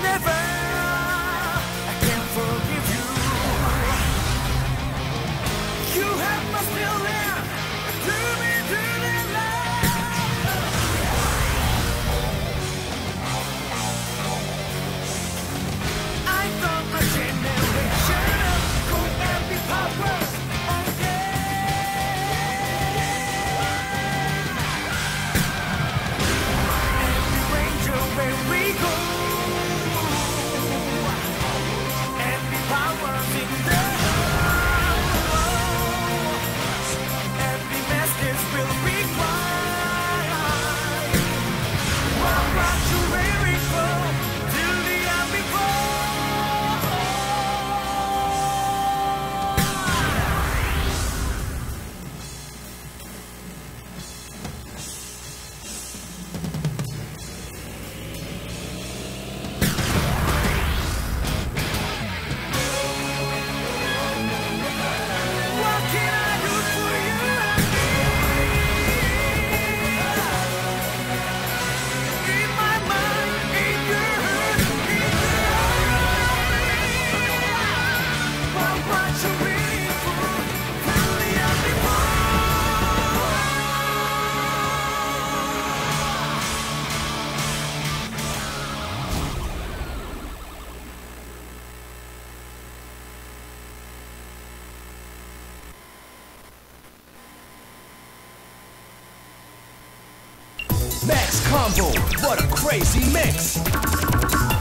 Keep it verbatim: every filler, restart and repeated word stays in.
never, I can't forgive you. You have my feeling, do me, do me love. I thought my generation could have the power. Max Combo, what a crazy mix!